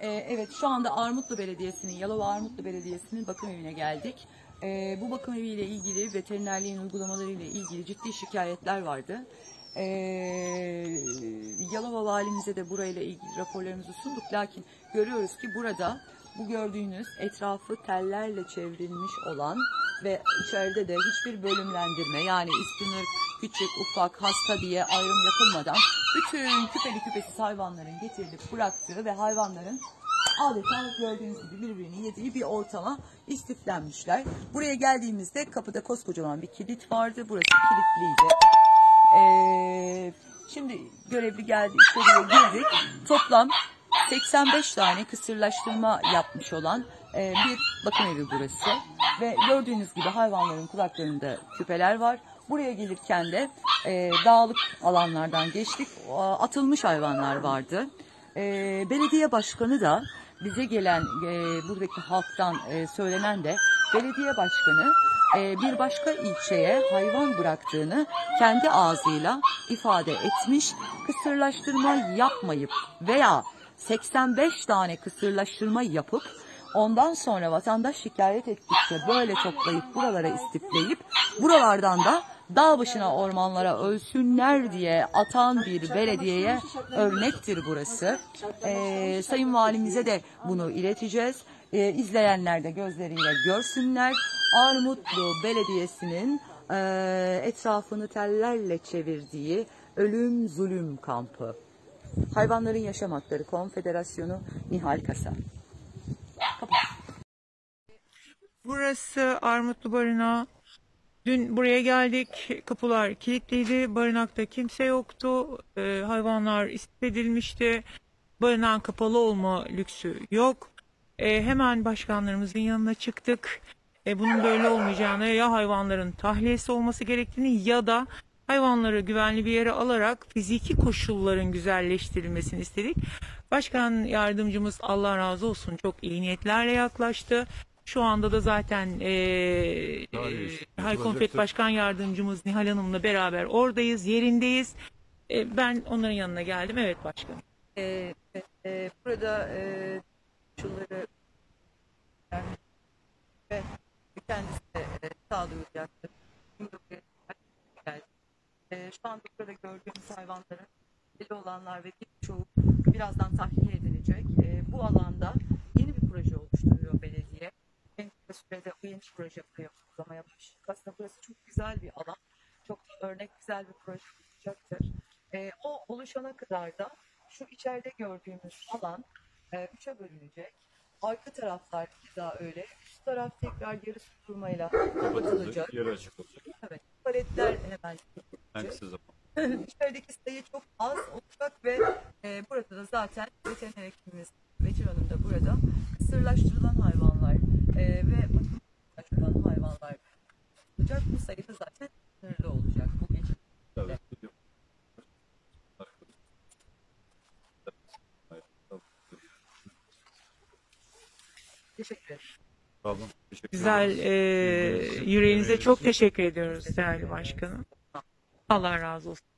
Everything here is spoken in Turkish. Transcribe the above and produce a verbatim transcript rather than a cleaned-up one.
Ee, evet, şu anda Armutlu Belediyesi'nin, Yalova Armutlu Belediyesi'nin bakım evine geldik. Ee, bu bakım eviyle ilgili, veterinerliğin uygulamalarıyla ilgili ciddi şikayetler vardı. Ee, Yalova valimize de burayla ilgili raporlarımızı sunduk. Lakin görüyoruz ki burada bu gördüğünüz etrafı tellerle çevrilmiş olan ve içeride de hiçbir bölümlendirme, yani üstünü küçük, ufak, hasta diye ayrım yapılmadan bütün küpeli küpesiz hayvanların getirilip bıraktığı ve hayvanların adeta gördüğünüz gibi birbirini yediği bir ortama istiflenmişler. Buraya geldiğimizde kapıda koskocaman bir kilit vardı. Burası kilitliydi. Ee, şimdi görevli geldi, içeriye girdik. Toplam seksen beş tane kısırlaştırma yapmış olan e, bir bakım evi burası. Ve gördüğünüz gibi hayvanların kulaklarında küpeler var. Buraya gelirken de e, dağlık alanlardan geçtik. Atılmış hayvanlar vardı. E, belediye başkanı da bize gelen e, buradaki halktan e, söylenen de belediye başkanı e, bir başka ilçeye hayvan bıraktığını kendi ağzıyla ifade etmiş. Kısırlaştırma yapmayıp veya seksen beş tane kısırlaştırma yapıp ondan sonra vatandaş şikayet ettikçe böyle toplayıp buralara istifleyip buralardan da dağ başına ormanlara ölsünler diye atan bir belediyeye örnektir burası. Ee, Sayın Valimize de bunu ileteceğiz. Ee, izleyenler de gözleriyle görsünler. Armutlu Belediyesi'nin e, etrafını tellerle çevirdiği ölüm zulüm kampı. Hayvanların Yaşam Hakları Konfederasyonu, Nihal Kasa. Kapat. Burası Armutlu Barınağı. Dün buraya geldik. Kapılar kilitliydi. Barınakta kimse yoktu. Ee, hayvanlar istifledilmişti. Barınağın kapalı olma lüksü yok. Ee, hemen başkanlarımızın yanına çıktık. Ee, bunun böyle olmayacağını, ya hayvanların tahliyesi olması gerektiğini ya da hayvanları güvenli bir yere alarak fiziki koşulların güzelleştirilmesini istedik. Başkan yardımcımız, Allah razı olsun, çok iyi niyetlerle yaklaştı. Şu anda da zaten e, e, Haykonfet Başkan Yardımcımız Nihal Hanım'la beraber oradayız, yerindeyiz. E, ben onların yanına geldim. Evet başkanım. Ee, e, burada e, şunları ve kendisi de e, sağlayacaktır. E, şu anda burada gördüğümüz hayvanların deli olanlar ve birçoğu birazdan tahliye edilecek. E, bu alanda yeni bir proje oluşturuyor belediye. En kısa sürede bu yeni proje buraya uygulamaya başlayacak. Aslında burası çok güzel bir alan. Çok örnek güzel bir proje olacaktır. E, o oluşana kadar da şu içeride gördüğümüz alan e, üçe bölünecek. Arka taraflar daha öyle. Üst taraf tekrar yarı süpürmeyle kapatılacak. Yarı açık olacak. Evet. Paletler hemen En kısa zaman. İçerideki sayı çok az olacak ve e, burada da zaten veteriner hekimimiz Betül Hanım da burada kısırlaştırılan hayvanlar e, ve bakımlaştırılan hayvanlar olacak. Bu sayı da zaten sınırlı olacak bu geçişte. Evet. Teşekkür ederim. Tamam. Teşekkür Güzel, e, yüreğinize çok teşekkür ediyoruz değerli başkanım. Allah razı olsun.